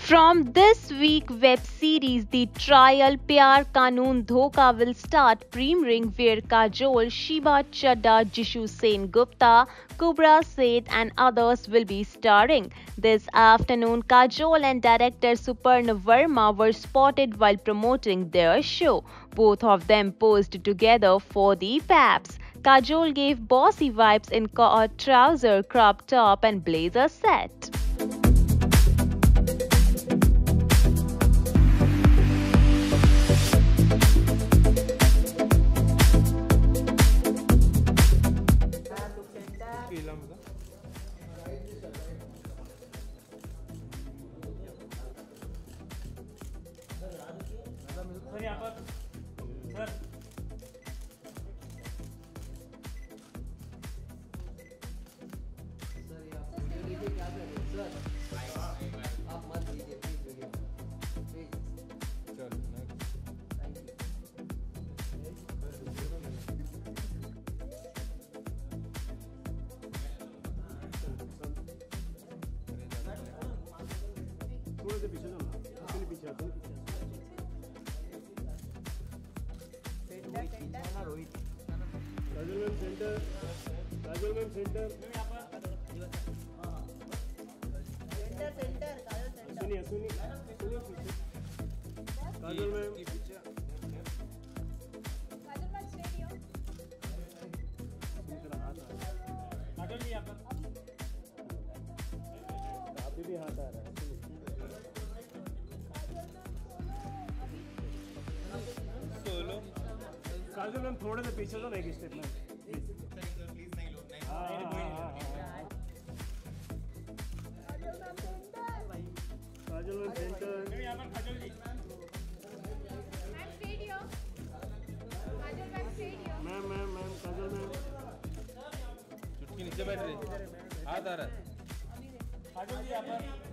From this week web series, the trial Pyar Kanoon Dhoka will start premiering where Kajol, Shiva Chadda, Jishu Sen Gupta, Kubra Seth and others will be starring. This afternoon, Kajol and director Suparn Varma were spotted while promoting their show. Both of them posed together for the paps. Kajol gave bossy vibes in a trouser, crop top and blazer set. Sir यहाँ पर sir video लीजिए क्या कर रहे हैं sir आप मत लीजिए प्लीज वीडियो प्लीज चल थैंक यू थोड़े से पीछे जाओ ना पीछे आते हैं Rohit Kajal ma'am centre Kajal ma'am centre centre सुनिए सुनिए काजल मैम काजल जी यहाँ पर अभी भी हाथ आ रहा है काजल मैम थोड़े से पीछे तो नहीं स्टेप में प्लीज नहीं लो नहीं काजल मैम सेंटर यहां पर Kajal ji ma'am studio Kajal ma'am studio ma'am Kajal ma'am Chutki नीचे बैठ रही हाथ आ रहा है काजल जी यहां पर